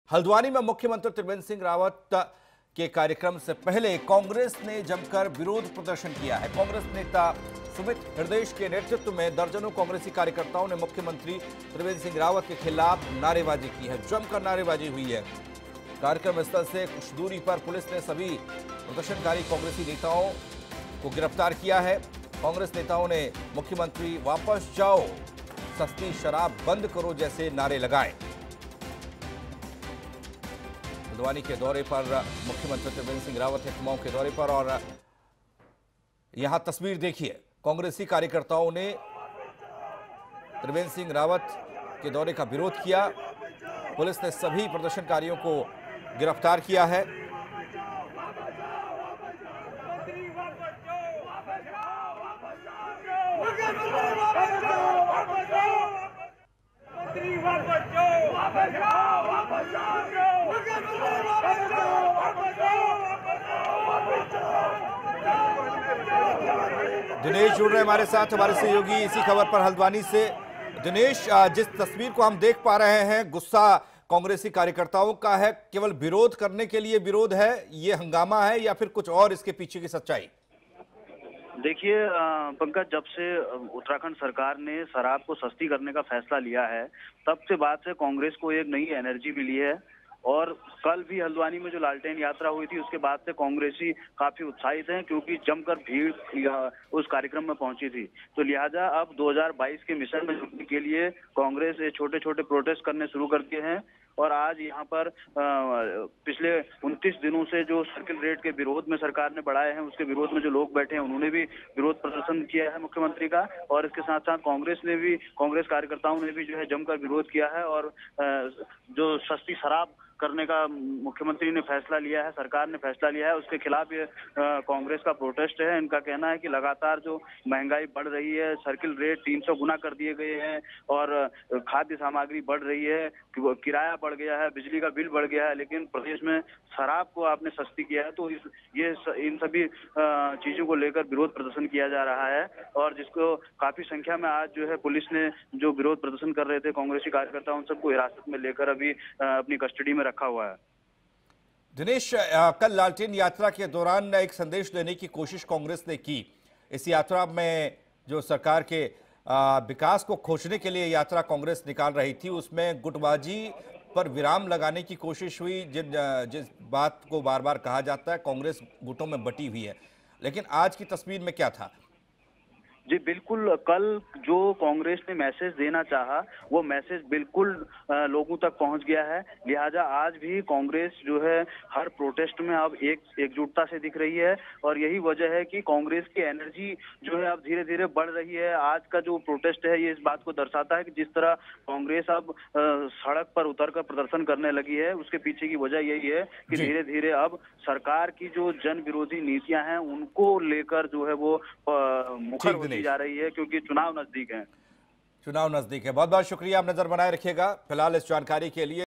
हल्द्वानी में मुख्यमंत्री त्रिवेंद्र सिंह रावत के कार्यक्रम से पहले कांग्रेस ने जमकर विरोध प्रदर्शन किया है। कांग्रेस नेता सुमित हृदयेश के नेतृत्व में दर्जनों कांग्रेसी कार्यकर्ताओं ने मुख्यमंत्री त्रिवेंद्र सिंह रावत के खिलाफ नारेबाजी की है। जमकर नारेबाजी हुई है। कार्यक्रम स्थल से कुछ दूरी पर पुलिस ने सभी प्रदर्शनकारी कांग्रेसी नेताओं को गिरफ्तार किया है। कांग्रेस नेताओं ने मुख्यमंत्री वापस जाओ, सस्ती शराब बंद करो जैसे नारे लगाए। हल्द्वानी के दौरे पर मुख्यमंत्री त्रिवेंद्र सिंह रावत एक मऊ के दौरे पर, और यहां तस्वीर देखिए। कांग्रेसी कार्यकर्ताओं ने त्रिवेंद्र सिंह रावत के दौरे का विरोध किया। पुलिस ने सभी प्रदर्शनकारियों को गिरफ्तार किया है। दिनेश जुड़ रहे हमारे साथ, हमारे सहयोगी इसी खबर पर हल्द्वानी से। दिनेश, जिस तस्वीर को हम देख पा रहे हैं, गुस्सा कांग्रेसी कार्यकर्ताओं का है। केवल विरोध करने के लिए विरोध है, ये हंगामा है, या फिर कुछ और इसके पीछे की सच्चाई? देखिए पंकज, जब से उत्तराखंड सरकार ने शराब को सस्ती करने का फैसला लिया है, तब से बाद से कांग्रेस को एक नई एनर्जी मिली है। और कल भी हल्द्वानी में जो लालटेन यात्रा हुई थी, उसके बाद से कांग्रेसी काफी उत्साहित हैं, क्योंकि जमकर भीड़ उस कार्यक्रम में पहुंची थी। तो लिहाजा अब 2022 के मिशन में जुड़ने के लिए कांग्रेस छोटे छोटे प्रोटेस्ट करने शुरू कर दिए हैं। और आज यहाँ पर पिछले 29 दिनों से जो सर्किल रेट के विरोध में सरकार ने बढ़ाए हैं, उसके विरोध में जो लोग बैठे हैं, उन्होंने भी विरोध प्रदर्शन किया है मुख्यमंत्री का। और इसके साथ साथ कांग्रेस कार्यकर्ताओं ने भी जो है जमकर विरोध किया है। और जो सस्ती शराब करने का मुख्यमंत्री ने फैसला लिया है, सरकार ने फैसला लिया है, उसके खिलाफ ये कांग्रेस का प्रोटेस्ट है। इनका कहना है कि लगातार जो महंगाई बढ़ रही है, सर्किल रेट 300 गुना कर दिए गए हैं, और खाद्य सामग्री बढ़ रही है, किराया बढ़ गया है, बिजली का बिल बढ़ गया है, लेकिन प्रदेश में शराब को आपने सस्ती किया है। तो इन सभी चीजों को लेकर विरोध प्रदर्शन किया जा रहा है। और जिसको काफी संख्या में आज जो है पुलिस ने जो विरोध प्रदर्शन कर रहे थे कांग्रेसी कार्यकर्ता, उन सबको हिरासत में लेकर अभी अपनी कस्टडी में रखा हुआ है। दिनेश, कल लालटेन यात्रा के दौरान एक संदेश देने की कोशिश कांग्रेस ने की। इस यात्रा में जो सरकार के विकास को खोजने के लिए यात्रा कांग्रेस निकाल रही थी, उसमें गुटबाजी पर विराम लगाने की कोशिश हुई। जिस बात को बार बार कहा जाता है, कांग्रेस गुटों में बटी हुई है, लेकिन आज की तस्वीर में क्या था? जी बिल्कुल, कल जो कांग्रेस ने मैसेज देना चाहा, वो मैसेज बिल्कुल लोगों तक पहुंच गया है। लिहाजा आज भी कांग्रेस जो है हर प्रोटेस्ट में अब एकजुटता से दिख रही है। और यही वजह है कि कांग्रेस की एनर्जी जो है अब धीरे धीरे बढ़ रही है। आज का जो प्रोटेस्ट है, ये इस बात को दर्शाता है कि जिस तरह कांग्रेस अब सड़क पर उतरकर प्रदर्शन करने लगी है, उसके पीछे की वजह यही है कि धीरे धीरे अब सरकार की जो जन विरोधी नीतियां हैं, उनको लेकर जो है वो मुखर होती जा रही है, क्योंकि चुनाव नजदीक है। चुनाव नजदीक है। बहुत बहुत शुक्रिया, आप नजर बनाए रखिएगा फिलहाल इस जानकारी के लिए।